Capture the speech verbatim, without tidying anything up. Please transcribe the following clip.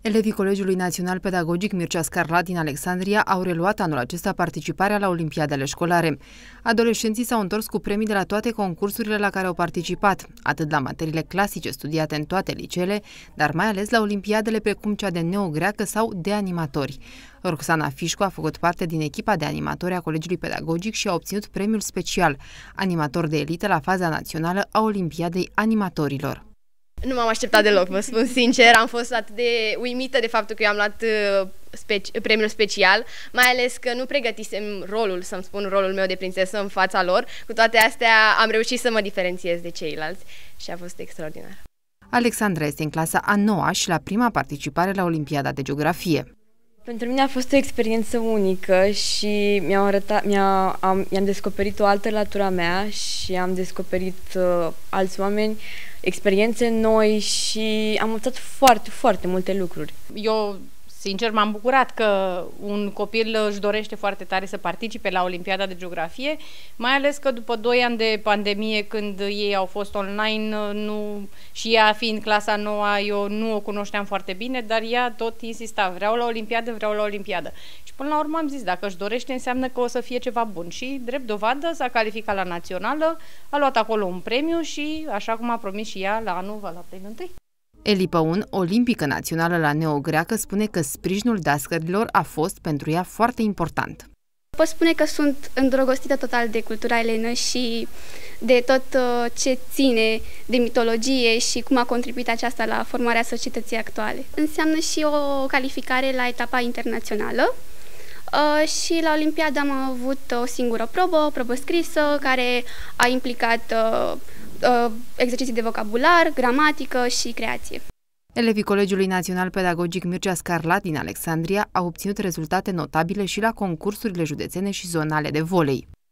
Elevii Colegiului Național Pedagogic Mircea Scarlat din Alexandria au reluat anul acesta participarea la Olimpiadele școlare. Adolescenții s-au întors cu premii de la toate concursurile la care au participat, atât la materiile clasice studiate în toate liceele, dar mai ales la olimpiadele precum cea de neogreacă sau de animatori. Roxana Fișcu a făcut parte din echipa de animatori a Colegiului Pedagogic și a obținut premiul special, animator de elită la faza națională a Olimpiadei Animatorilor. Nu m-am așteptat deloc, vă spun sincer, am fost atât de uimită de faptul că eu am luat uh, speci premiul special, mai ales că nu pregătisem rolul, să-mi spun rolul meu de prințesă în fața lor. Cu toate astea am reușit să mă diferențiez de ceilalți și a fost extraordinar. Alexandra este în clasa a noua și la prima participare la Olimpiada de Geografie. Pentru mine a fost o experiență unică și mi-am arătat, mi-a, am, mi-am descoperit o altă latura mea și am descoperit uh, alți oameni, experiențe noi și am învățat foarte, foarte multe lucruri. Eu, sincer, m-am bucurat că un copil își dorește foarte tare să participe la Olimpiada de Geografie, mai ales că după doi ani de pandemie, când ei au fost online, nu, și ea fiind clasa nouă, eu nu o cunoșteam foarte bine, dar ea tot insista, vreau la Olimpiadă, vreau la Olimpiadă. Și până la urmă am zis, dacă își dorește, înseamnă că o să fie ceva bun. Și, drept dovadă, s-a calificat la națională, a luat acolo un premiu și, așa cum a promis și ea, la anul va lua premiul întâi. Eli Păun, olimpică națională la neogreacă, spune că sprijinul dascărilor a fost pentru ea foarte important. Pot spune că sunt îndrăgostită total de cultura elenă și de tot ce ține de mitologie și cum a contribuit aceasta la formarea societății actuale. Înseamnă și o calificare la etapa internațională și la Olimpiadă am avut o singură probă, o probă scrisă, care a implicat exerciții de vocabular, gramatică și creație. Elevii Colegiului Național Pedagogic Mircea Scarlat din Alexandria au obținut rezultate notabile și la concursurile județene și zonale de volei.